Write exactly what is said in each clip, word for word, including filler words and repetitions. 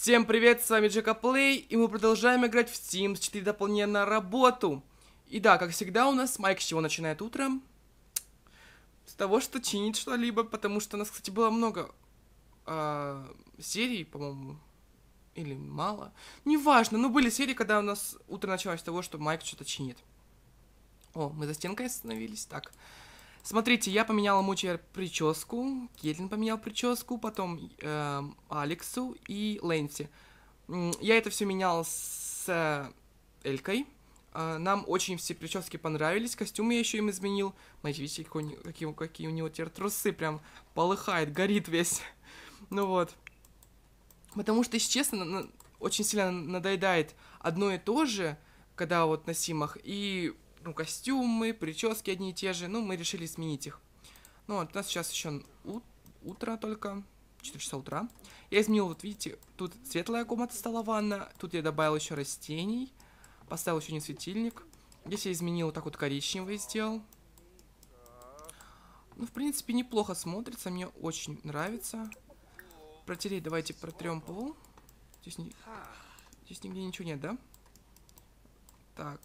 Всем привет, с вами Джека Плей, и мы продолжаем играть в Sims четыре дополнение на работу. И да, как всегда у нас Майк с чего начинает утром? С того, что чинит что-либо, потому что у нас, кстати, было много э, серий, по-моему, или мало. Неважно, но были серии, когда у нас утро началось с того, что Майк что-то чинит. О, мы за стенкой остановились, так. Смотрите, я поменяла Мучер прическу, Кейтлин поменял прическу, потом э, Алексу и Лэнси. Я это все менял с э, Элькой. Э, нам очень все прически понравились, костюмы я еще им изменил. Смотрите, видите, какой, какие, какие у него теперь трусы, прям полыхает, горит весь. Ну вот. Потому что, если честно, на, очень сильно надоедает одно и то же, когда вот на симах, и... Ну, костюмы, прически одни и те же. Ну, мы решили сменить их. Ну, вот у нас сейчас еще ут- утро только. четыре часа утра. Я изменил, вот видите, тут светлая комната стала ванна. Тут я добавил еще растений. Поставил еще не светильник. Здесь я изменил вот так вот коричневый сделал. Ну, в принципе, неплохо смотрится. Мне очень нравится. Протереть давайте протрем пол. Здесь, не... Здесь нигде ничего нет, да? Так.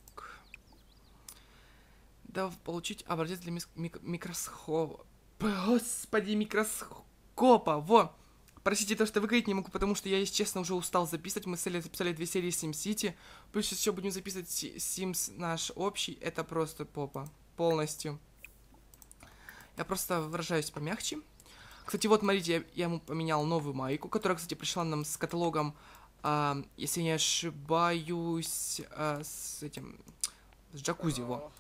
Да, получить образец для мик микроскопа. Господи, микроскопа. Во! Простите, то, что выговорить не могу, потому что я, если честно, уже устал записывать. Мы с Элли записали две серии SimCity. Плюс сейчас еще будем записывать Sims наш общий. Это просто попа. Полностью. Я просто выражаюсь помягче. Кстати, вот, смотрите, я, я ему поменял новую майку, которая, кстати, пришла нам с каталогом, э, если не ошибаюсь, э, с этим, с джакузи, во.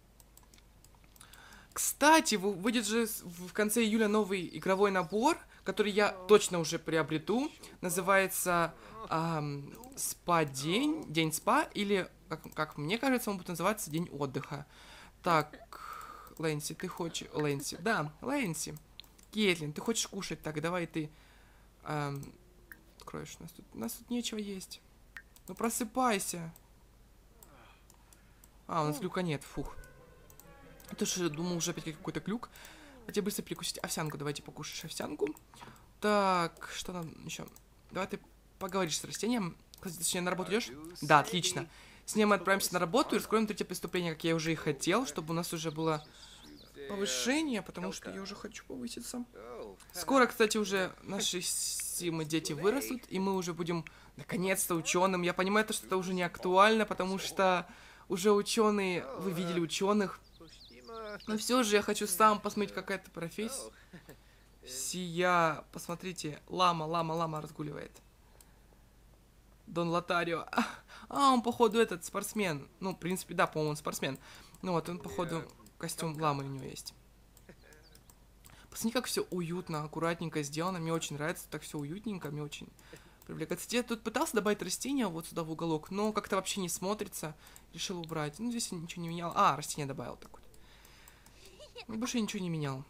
Кстати, выйдет же в конце июля новый игровой набор, который я точно уже приобрету. Называется эм, спа-день, день спа, или, как, как мне кажется, он будет называться день отдыха. Так, Лэнси, ты хочешь... Лэнси, да, Лэнси. Кейтлин, ты хочешь кушать? Так, давай ты... Эм, откроешь, у нас тут, у нас тут нечего есть. Ну просыпайся. А, у нас глюка нет, фух. Я тоже думал, уже опять какой-то глюк. Хотя быстро перекусить овсянку. Давайте покушаешь овсянку. Так, что там еще? Давай ты поговоришь с растением. Кстати, ты сегодня на работу идешь? Да, отлично. С ним мы отправимся на работу и раскроем третье преступление, как я уже и хотел, чтобы у нас уже было повышение, потому что я уже хочу повыситься. Скоро, кстати, уже наши симы дети вырастут, и мы уже будем наконец-то ученым. Я понимаю, что это уже не актуально, потому что уже ученые, вы видели ученых. Но все же я хочу сам посмотреть, какая это профессия. Сия, посмотрите, лама, лама, лама разгуливает. Дон Лотарио. А, он, походу, этот спортсмен. Ну, в принципе, да, по-моему, он спортсмен. Ну вот, он, походу, костюм ламы у него есть. Посмотри, как все уютно, аккуратненько сделано. Мне очень нравится, так все уютненько, мне очень привлекает. Кстати, я тут пытался добавить растения вот сюда в уголок, но как-то вообще не смотрится. Решил убрать. Ну, здесь ничего не менял. А, растение добавил так вот. Больше ничего не менял.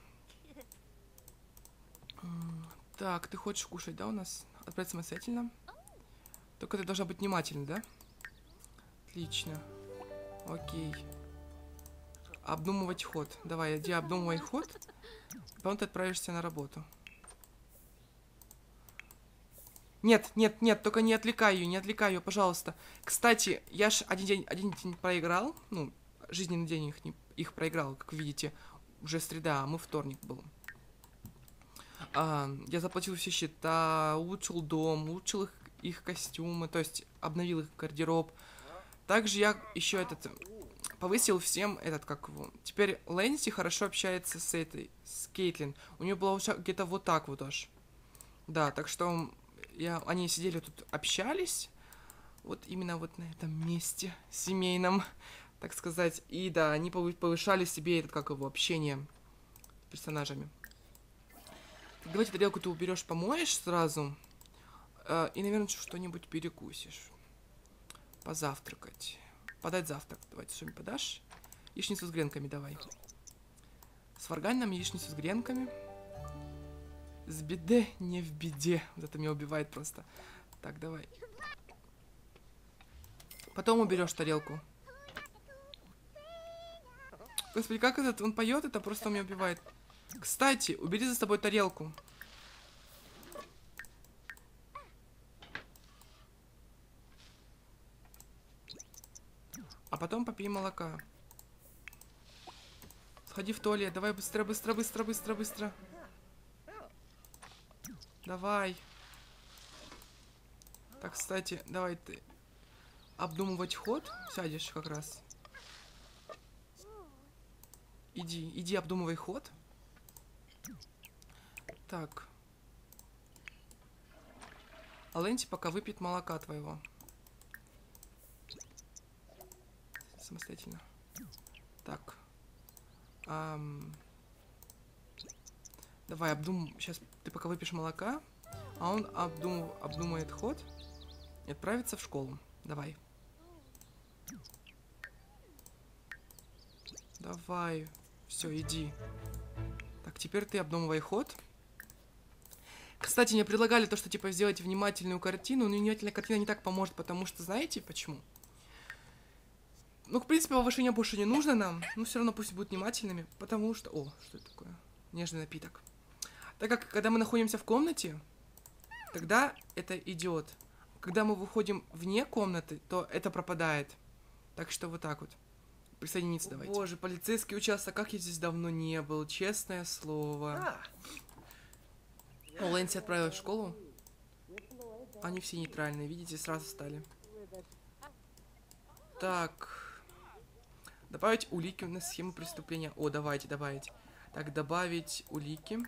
Так, ты хочешь кушать, да, у нас? Отправить самостоятельно. Только ты должна быть внимательна, да? Отлично. Окей. Обдумывать ход. Давай, иди обдумывай ход. Потом ты отправишься на работу. Нет, нет, нет, только не отвлекай ее, не отвлекай ее, пожалуйста. Кстати, я ж один день, один день проиграл. Ну, жизненный день их, не, их проиграл, как вы видите. Уже среда, а мы вторник был. А, я заплатил все счета, улучшил дом, улучшил их, их костюмы, то есть обновил их гардероб. Также я еще этот повысил всем этот, как его. Теперь Лэнси хорошо общается с этой, с Кейтлин. У нее было уже где-то вот так вот аж. Да, так что я, они сидели тут, общались. Вот именно вот на этом месте семейном, так сказать. И да, они повышали себе этот, как его, общение с персонажами. Так, давайте тарелку ты уберешь, помоешь сразу. Э, и, наверное, что-нибудь перекусишь. Позавтракать. Подать завтрак. Давайте что-нибудь подашь. Яичницу с гренками давай. Сваргань нам яичницу с гренками. С беды не в беде. Вот это меня убивает просто. Так, давай. Потом уберешь тарелку. Господи, как этот он поет, это просто меня убивает. Кстати, убери за собой тарелку. а потом попей молока. Сходи в туалет. Давай быстро, быстро, быстро, быстро, быстро. Давай. Так, кстати, давай ты обдумывать ход. Сядешь как раз. Иди, иди обдумывай ход. Так. А Лэнси пока выпьет молока твоего. Самостоятельно. Так. Ам... Давай, обдум... Сейчас ты пока выпьешь молока, а он обдум... обдумает ход и отправится в школу. Давай. Давай. Все, иди. Так, теперь ты обдумывай ход. Кстати, мне предлагали то, что типа сделать внимательную картину, но внимательная картина не так поможет, потому что знаете почему? Ну, в принципе, повышение больше не нужно нам, но все равно пусть будут внимательными, потому что... О, что это такое? Нежный напиток. Так как, когда мы находимся в комнате, тогда это идет. Когда мы выходим вне комнаты, то это пропадает. Так что вот так вот. Присоединиться давайте. Боже, полицейский участок, как я здесь давно не был, честное слово. О, Лэнси отправилась в школу. Они все нейтральные, видите, сразу стали. Так. Добавить улики на схему преступления. О, давайте, добавить. Так, добавить улики.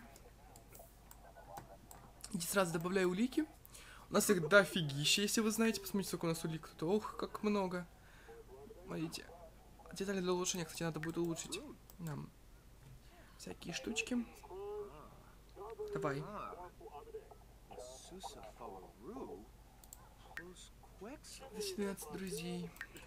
Иди сразу добавляю улики. У нас их дофигища, если вы знаете. Посмотрите, сколько у нас улик тут. Ох, как много. Смотрите. Детали для улучшения, кстати, надо будет улучшить нам всякие штучки. Давай. двенадцать друзей.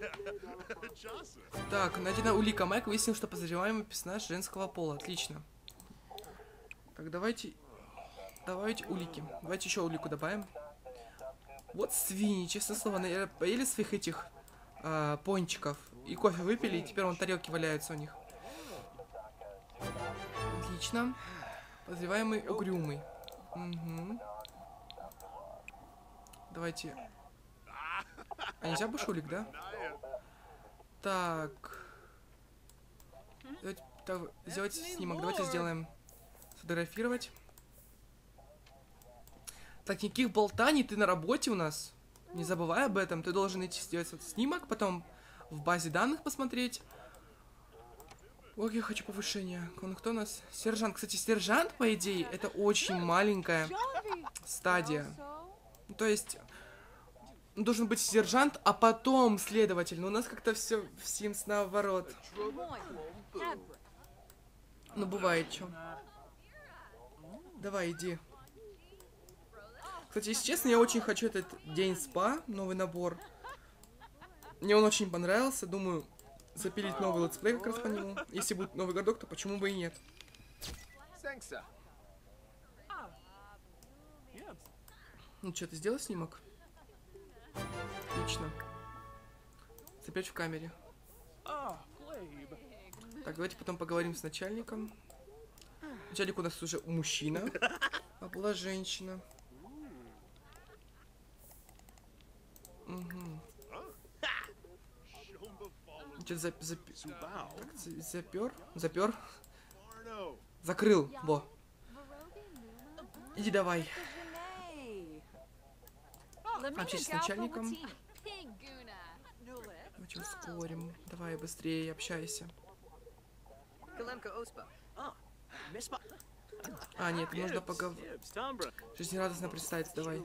Так, найдена улика. Майк выяснил, что подозреваемый персонаж женского пола. Отлично. Так, давайте... Давайте улики. Давайте еще улику добавим. Вот свиньи, честное слово, наверное, поели своих этих а, пончиков. И кофе выпили, и теперь вон тарелки валяются у них. Отлично. Подозреваемый угрюмый. Угу. Давайте. А нельзя больше улик, да? Так. Давайте, так, сделать снимок. Давайте сделаем. Сфотографировать. Так, никаких болтаний, ты на работе у нас. Не забывай об этом. Ты должен идти сделать этот снимок, потом в базе данных посмотреть. Ох, я хочу повышения. Он кто у нас? Сержант. Кстати, сержант, по идее, это очень маленькая стадия. То есть, должен быть сержант, а потом следователь. Но у нас как-то все в Sims наоборот. Ну, бывает, что. Давай, иди. Кстати, если честно, я очень хочу этот день спа, новый набор. Мне он очень понравился. Думаю, запилить новый летсплей как раз по нему. Если будет Новый годок, то почему бы и нет. Ну что, ты сделал снимок? Отлично. Запечь в камере. Так, давайте потом поговорим с начальником. Начальник у нас уже мужчина, а была женщина. Угу. Что-то зап зап так, запер? Запер? Закрыл, во. Иди давай. Общайся с начальником. Давайте ускорим. Давай быстрее общайся. А, нет, нужно поговорить. Жизнерадостно представиться, давай.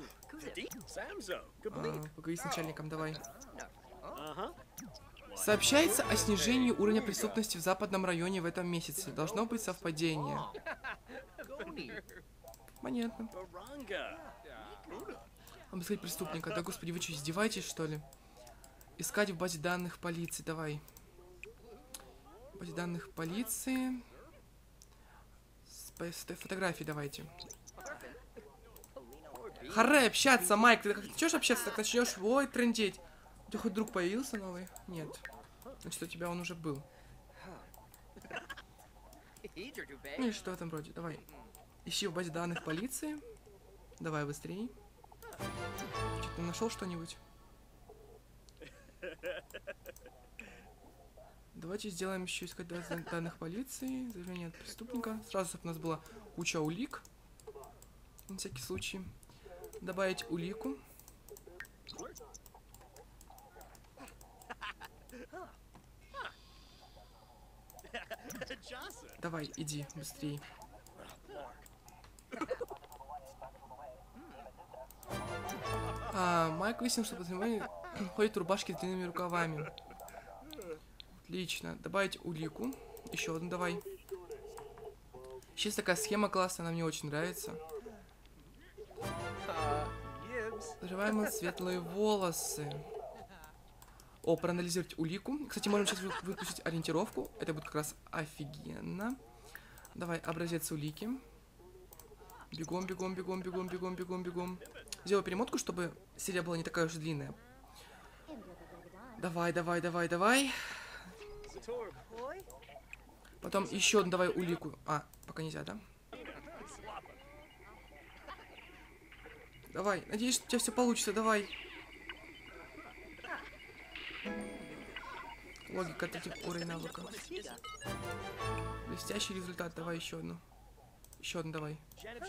А, поговори с начальником, давай. Сообщается о снижении уровня преступности в западном районе в этом месяце. Должно быть совпадение. Понятно. Обыскать преступника. Да, господи, вы что, издеваетесь, что ли? Искать в базе данных полиции, давай. В базе данных полиции. С фотографии давайте. Харе, общаться, Майк. Ты как начнешь общаться, так начнешь, ой, трындеть. У тебя хоть друг появился новый? Нет. Значит, у тебя он уже был. Ну и что в этом роде? Давай. Ищи в базе данных полиции. Давай быстрее. Что-то нашел что-нибудь? Давайте сделаем еще искать данных полиции, заявление от преступника. Сразу, чтобы у нас была куча улик. На всякий случай. Добавить улику. Давай, иди, быстрей. А, Майк выяснил, что подозреваемый ходит в рубашке с длинными рукавами. Отлично. Добавить улику. Еще одну давай. Сейчас такая схема классная, она мне очень нравится. Подозреваемый светлые волосы. О, проанализировать улику. Кстати, можем сейчас выпустить ориентировку. Это будет как раз офигенно. Давай, образец улики. Бегом, бегом, бегом, бегом, бегом, бегом, бегом. Сделаю перемотку, чтобы серия была не такая уж длинная. Давай, давай, давай, давай. Потом еще одну давай улику. А, пока нельзя, да? Давай, надеюсь, что у тебя все получится, давай. Логика, третий уровень навыка. Блестящий результат, давай еще одну. Еще одну давай.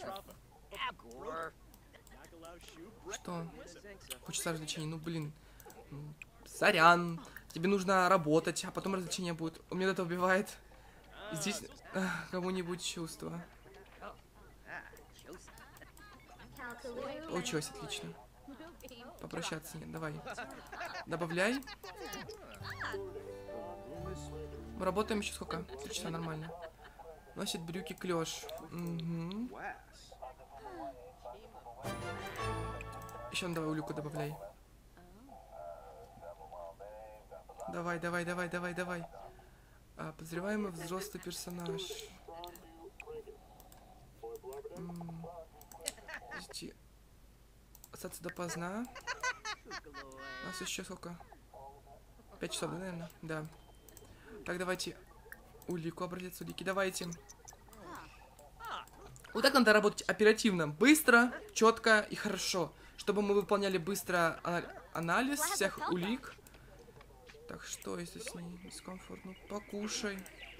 Что? Хочется развлечений, ну блин. Сорян. Тебе нужно работать, а потом развлечение будет. У меня это убивает. Здесь кому-нибудь чувство. Получилось, отлично. Попрощаться нет, давай. Добавляй. Мы работаем еще сколько? Три часа, нормально. Носит брюки клеш. Угу. Еще давай улику добавляй. Давай, давай, давай, давай, давай. А, подозреваемый взрослый персонаж. М-м. Подожди. Остаться допоздна. У нас еще сколько? Пять часов, да, наверное? Да. Так, давайте улику, образец улики. Давайте. Вот так надо работать оперативно. Быстро, четко и хорошо. Чтобы мы выполняли быстро анализ всех улик. Так, что если с ней дискомфортно? Покушай.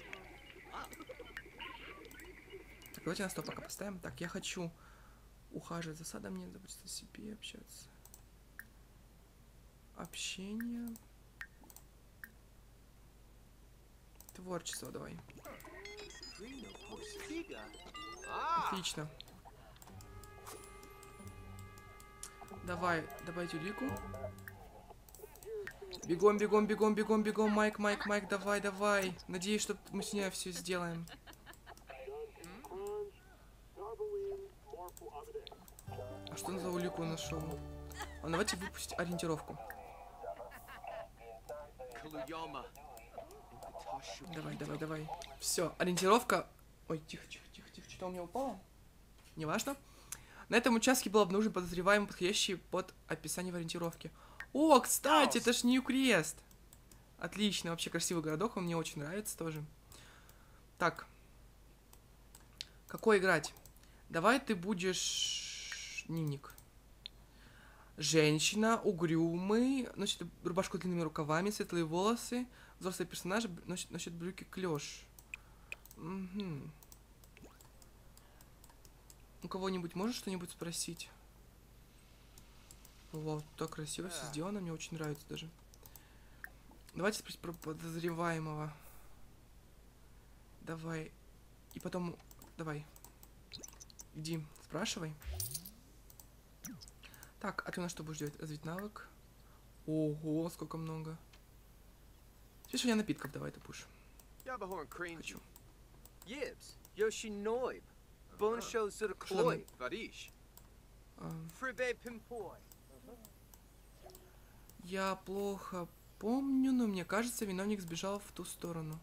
Так, давайте на стоп пока поставим. Так, я хочу ухаживать за садом, не заботиться о себе, общаться. Общение. Творчество давай. Отлично. Давай, добавить улику. Бегом, бегом, бегом, бегом, бегом, Майк, Майк, Майк, давай, давай. Надеюсь, что мы с ней все сделаем. А что он за улику нашел? А давайте выпустить ориентировку. Давай, давай, давай. Все, ориентировка. Ой, тихо, тихо, тихо, тихо. Что-то у меня упало? Неважно. На этом участке был обнаружен подозреваемый, подходящий под описание в ориентировке. О, кстати, это ж Нью-Крест. Отлично, вообще красивый городок, он мне очень нравится тоже. Так. Какой играть? Давай ты будешь... Дневник. Женщина, угрюмый, носит рубашку с длинными рукавами, светлые волосы. Взрослый персонаж носит, носит брюки клеш. Угу. У кого-нибудь можешь что-нибудь спросить? Вот, так красиво все сделано, мне очень нравится даже. Давайте спросить про подозреваемого. Давай. И потом... Давай. Иди, спрашивай. Так, а ты у нас что будешь делать? Развить навык. Ого, сколько много. Теперь у меня напитков, давай ты будешь. Хочу. Я плохо помню, но мне кажется, виновник сбежал в ту сторону.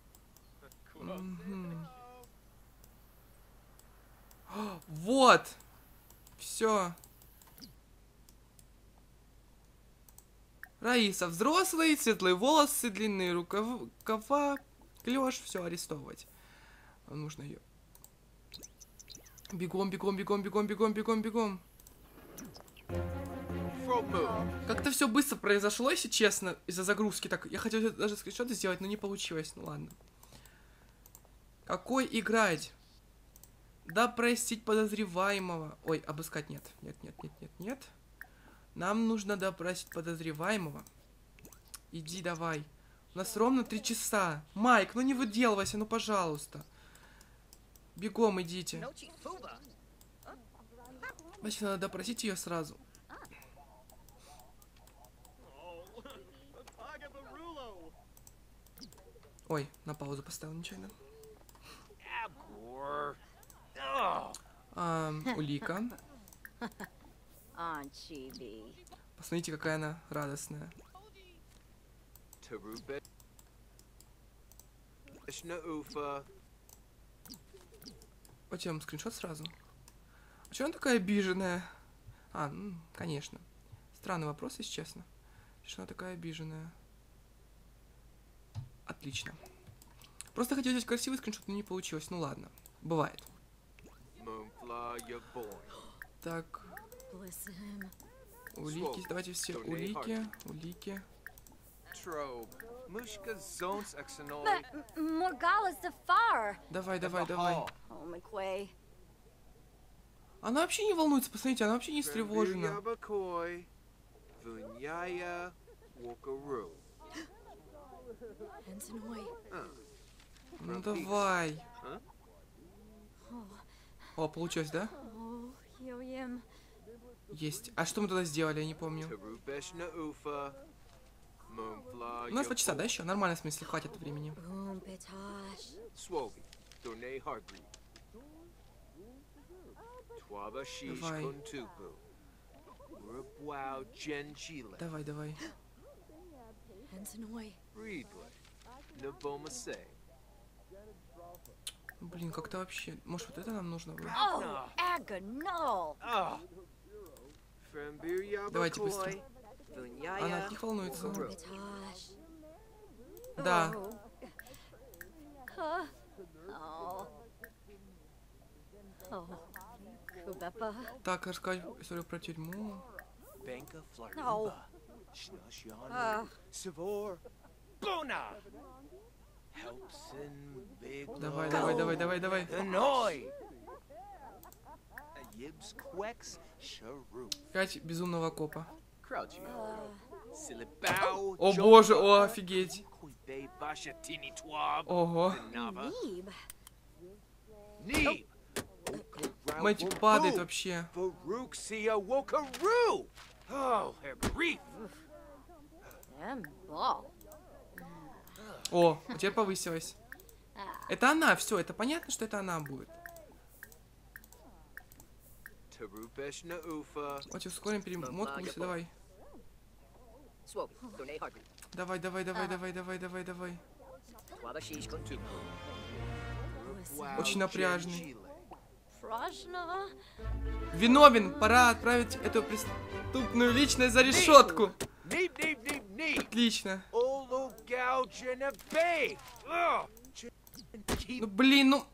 Угу. Вот! Все. Раиса, взрослый, светлые волосы, длинные рукава, клеш, все, арестовывать. Нужно ее. Бегом, бегом, бегом, бегом, бегом, бегом, бегом. Как-то все быстро произошло, если честно, из-за загрузки. Так, я хотел даже скриншоты сделать, но не получилось. Ну ладно. Какой играть? Допросить подозреваемого. Ой, обыскать нет. Нет, нет, нет, нет, нет. Нам нужно допросить подозреваемого. Иди давай. У нас ровно три часа. Майк, ну не выделывайся, ну пожалуйста. Бегом идите. Значит, надо допросить ее сразу. Ой, на паузу поставил нечаянно. А, улика. Посмотрите, какая она радостная. Давайте вам скриншот сразу. А чё она такая обиженная? А, ну, конечно. Странный вопрос, если честно. Что она такая обиженная? Отлично. Просто хотел взять красивый скриншот, но не получилось. Ну ладно, бывает. Так. Улики, давайте все улики, улики. Давай, давай, давай. Она вообще не волнуется, посмотрите, она вообще не встревожена. Ну давай. О, получилось, да? Есть. А что мы туда сделали, я не помню. У нас два часа, да, еще? Нормально, в смысле, хватит времени. Давай. Давай, давай. Блин, как-то вообще... Может, вот это нам нужно было? Давайте быстро. Она от них волнуется. Да. Так, рассказать историю про тюрьму. Давай, давай, давай, давай, давай. Пять безумного копа. О боже, о, офигеть. Ого. Мальчик падает вообще. О, теперь повысилась. Это она, все, это понятно, что это она будет. Давайте ускорим перемотку, все, давай. Давай, давай, давай, давай, давай, давай, давай. Очень напряжный. Виновен, пора отправить эту преступную личность за решетку. Отлично. Ну блин, ну...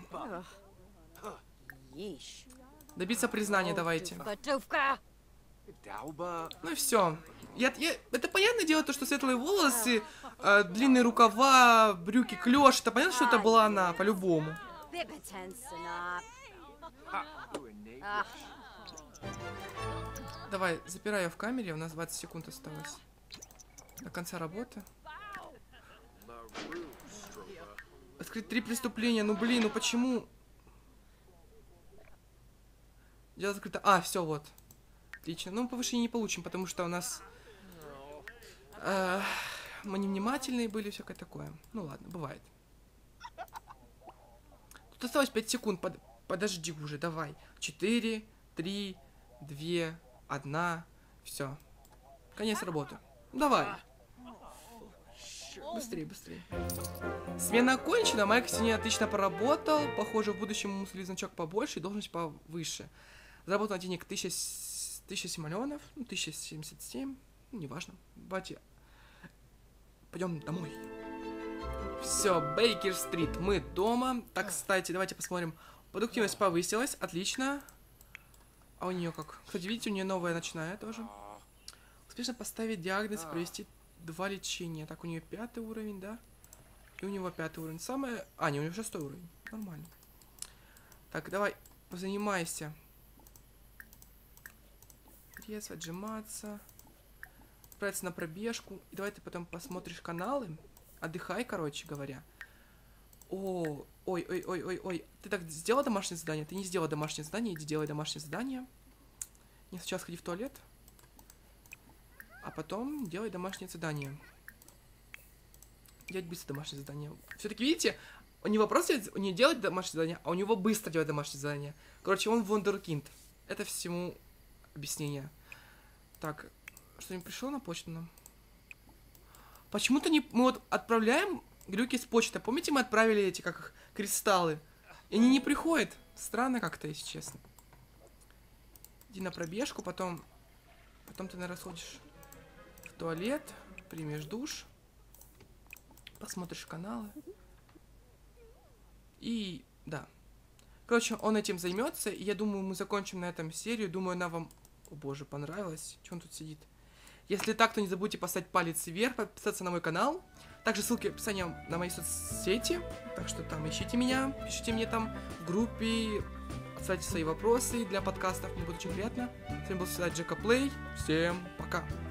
Добиться признания давайте. Ну и все. Я, я, это понятное дело, то, что светлые волосы, э, длинные рукава, брюки, клеш. Это понятно, что это была она, по-любому. Давай, запирай ее в камере, у нас двадцать секунд осталось. До конца работы. Открыть три преступления, ну блин, ну почему? Дело закрыто. А, все, вот. Отлично. Ну, повышение не получим, потому что у нас... Э, мы невнимательные были, всякое такое. Ну ладно, бывает. Тут осталось пять секунд. Под... Подожди уже, давай. четыре, три, два, один. Все. Конец работы. Давай. Быстрее, быстрее. Смена окончена. Майк сегодня отлично поработал. Похоже, в будущем ему слили значок побольше и должность повыше. Заработал денег тысяча симоленов. Ну, тысяча семьдесят семь. Ну, неважно. Давайте. Пойдем домой. Все, Бейкер-стрит. Мы дома. Так, кстати, давайте посмотрим. Продуктивность повысилась. Отлично. А у нее как? Кстати, видите, у нее новая ночная тоже. Успешно поставить диагноз, провести два лечения. Так, у нее пятый уровень, да? И у него пятый уровень. Самое... А, не, у него шестой уровень. Нормально. Так, давай, позанимайся. Резво отжиматься. Отправиться на пробежку. И давай ты потом посмотришь каналы. Отдыхай, короче говоря. О, ой, ой, ой, ой, ой. Ты так сделала домашнее задание? Ты не сделала домашнее задание, иди делай домашнее задание. Не сначала сходи в туалет. А потом делай домашнее задание. Делать быстро домашнее задание. Все-таки, видите, у него просто не делать домашнее задание, а у него быстро делать домашнее задание. Короче, он вундеркинд. Это всему объяснение. Так, что-нибудь пришло на почту нам? Почему-то не... Мы вот отправляем глюки с почты. Помните, мы отправили эти, как их, кристаллы? И они не приходят. Странно как-то, если честно. Иди на пробежку, потом... Потом ты, наверное, сходишь в туалет, примешь душ, посмотришь каналы. И... да. Короче, он этим займется, и я думаю, мы закончим на этом серию. Думаю, она вам... О боже, понравилась. Че он тут сидит? Если так, то не забудьте поставить палец вверх, подписаться на мой канал. Также ссылки в описании на мои соцсети. Так что там ищите меня, пишите мне там в группе, оставляйте свои вопросы для подкастов, мне будет очень приятно. С вами был всегда Джека Плей. Всем пока.